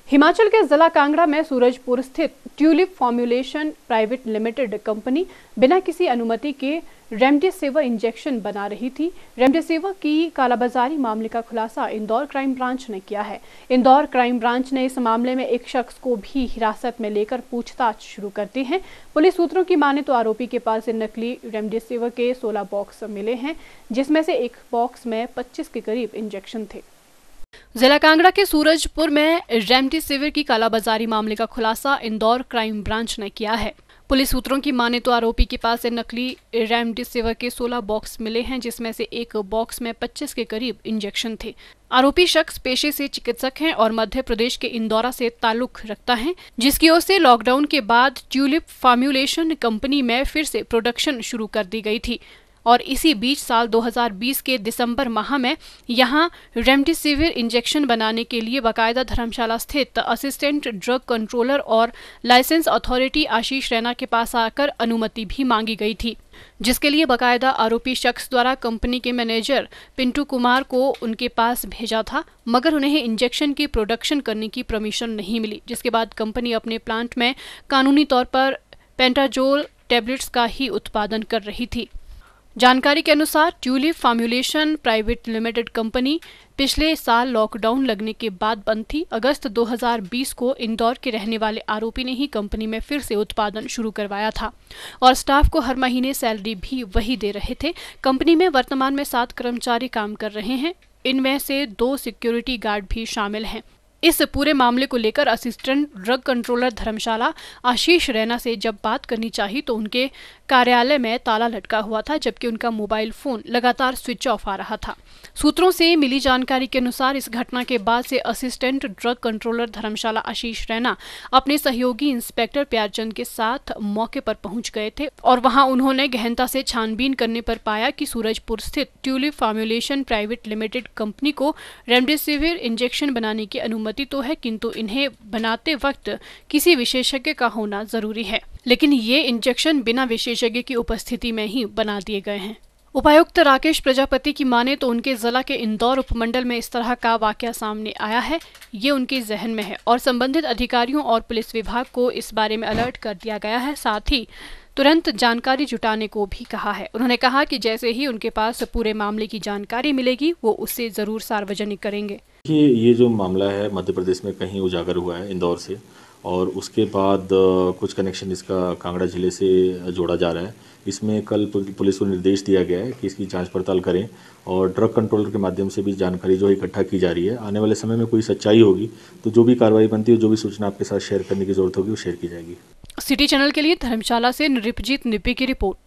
हिमाचल के जिला कांगड़ा में सूरजपुर स्थित Tulip formulation private limited company बिना किसी अनुमति के रेमडेसिविर इंजेक्शन बना रही थी। रेमडेसिविर की कालाबाजारी मामले का खुलासा इंदौर क्राइम ब्रांच ने किया है। इंदौर क्राइम ब्रांच ने इस मामले में एक शख्स को भी हिरासत में लेकर पूछताछ शुरू कर दी है। पुलिस सूत्रों की माने तो आरोपी के पास से नकली रेमडेसिविर के 16 बॉक्स मिले हैं, जिसमें से एक बॉक्स में 25 के करीब इंजेक्शन थे। जिला कांगड़ा के सूरजपुर में रेमडेसिविर की कालाबाजारी मामले का खुलासा इंदौर क्राइम ब्रांच ने किया है। पुलिस सूत्रों की माने तो आरोपी के पास से नकली रेमडेसिविर के 16 बॉक्स मिले हैं, जिसमें से एक बॉक्स में 25 के करीब इंजेक्शन थे। आरोपी शख्स पेशे से चिकित्सक हैं और मध्य प्रदेश के इंदौरा से ताल्लुक रखता है, जिसकी ओर से लॉकडाउन के बाद ट्यूलिप फॉर्मुलेशन कंपनी में फिर से प्रोडक्शन शुरू कर दी गई थी और इसी बीच साल 2020 के दिसंबर माह में यहां रेमडेसिविर इंजेक्शन बनाने के लिए बाकायदा धर्मशाला स्थित असिस्टेंट ड्रग कंट्रोलर और लाइसेंस अथॉरिटी आशीष रैना के पास आकर अनुमति भी मांगी गई थी, जिसके लिए बाकायदा आरोपी शख्स द्वारा कंपनी के मैनेजर पिंटू कुमार को उनके पास भेजा था, मगर उन्हें इंजेक्शन की प्रोडक्शन करने की परमिशन नहीं मिली, जिसके बाद कंपनी अपने प्लांट में कानूनी तौर पर पेंटाजोल टैबलेट्स का ही उत्पादन कर रही थी। जानकारी के अनुसार Tulip formulation private limited company पिछले साल लॉकडाउन लगने के बाद बंद थी। अगस्त 2020 को इंदौर के रहने वाले आरोपी ने ही कंपनी में फिर से उत्पादन शुरू करवाया था और स्टाफ को हर महीने सैलरी भी वही दे रहे थे। कंपनी में वर्तमान में 7 कर्मचारी काम कर रहे हैं, इनमें से 2 सिक्योरिटी गार्ड भी शामिल हैं। इस पूरे मामले को लेकर assistant drug controller Dharamshala Ashish Raina से जब बात करनी चाहिए तो उनके कार्यालय में ताला लटका हुआ था, जबकि उनका मोबाइल फोन लगातार स्विच ऑफ आ रहा था। सूत्रों से मिली जानकारी के अनुसार इस घटना के बाद से assistant drug controller Dharamshala Ashish Raina अपने सहयोगी इंस्पेक्टर प्यारचंद के साथ मौके पर पहुंच गए थे और वहां उन्होंने गहनता से छानबीन करने पर पाया कि सूरजपुर स्थित Tulip formulation private limited company को रेमडेसिविर इंजेक्शन बनाने की अनुमति तो है, किंतु इन्हें बनाते वक्त किसी विशेषज्ञ का होना जरूरी है, लेकिन ये इंजेक्शन बिना विशेषज्ञ की उपस्थिति में ही बना दिए गए हैं। उपायुक्त राकेश प्रजापति की माने तो उनके जिला के इंदौर उपमंडल में इस तरह का वाकया सामने आया है, ये उनके जहन में है और संबंधित अधिकारियों और पुलिस विभाग को इस बारे में अलर्ट कर दिया गया है। साथ ही तुरंत जानकारी जुटाने को भी कहा है। उन्होंने कहा कि जैसे ही उनके पास पूरे मामले की जानकारी मिलेगी वो उसे जरूर सार्वजनिक करेंगे। ये जो मामला है मध्य प्रदेश में कहीं उजागर हुआ है इंदौर से, और उसके बाद कुछ कनेक्शन इसका कांगड़ा जिले से जोड़ा जा रहा है। इसमें कल पुलिस को निर्देश दिया गया है कि इसकी जांच पड़ताल करें और ड्रग कंट्रोलर के माध्यम से भी जानकारी जो इकट्ठा की जा रही है। आने वाले समय में कोई सच्चाई होगी तो जो भी कार्रवाई बनती है, जो भी सूचना आपके साथ शेयर करने की जरूरत होगी वो शेयर की जाएगी। सिटी चैनल के लिए धर्मशाला से नृपजीत निप्पी की रिपोर्ट।